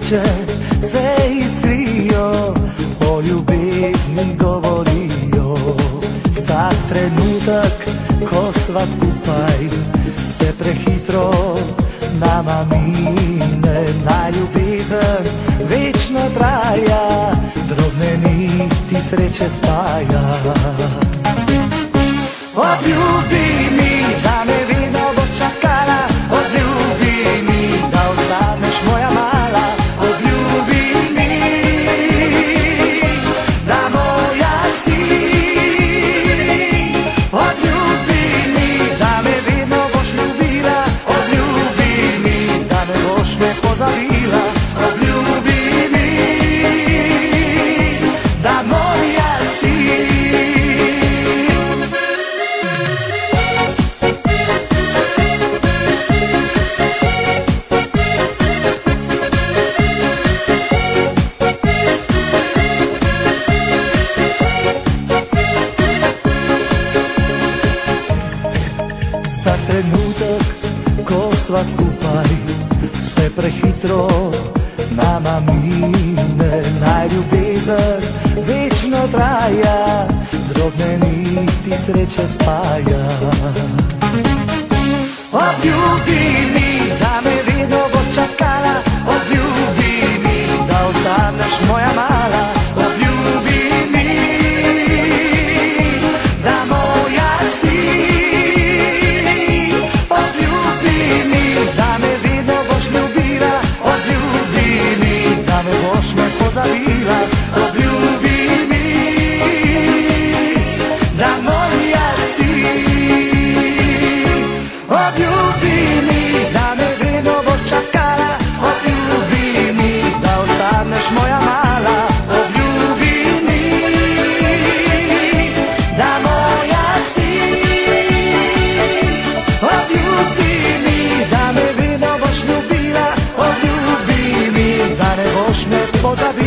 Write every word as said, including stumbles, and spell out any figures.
sreće se iskrio, o ljubezni govorio. Za trenutak ko sva skupaj se prehitro nama mine. Na ljubezen večno traja, drobne niti sreće spaja. Obljubi mi da me vedno boš čakala, obljubi mi da ostaneš moja mala, obljubi mi da moja si, obljubi mi da me vedno boš ljubila, obljubi mi da ne boš me pozabila, obljubi mi da moja si. Za trenutak, ko sva skupaj, se prehitro nama mine. Naj ljubezen večno traja, drobne niti sreće spaja. Obljubi mi da me vedno boš čakala, obljubi mi da ostaneš moja mala, obljubi mi da moja si, obljubi mi da me vedno boš ljubila, obljubi mi da me boš me pozabila, obljubi mi da moja si, obljubi mi da me vedno boš čakala, obljubi mi da ostaneš moja mala, obljubi mi da moja si, obljubi mi da me vedno boš ljubila, obljubi mi da ne boš me pozabila.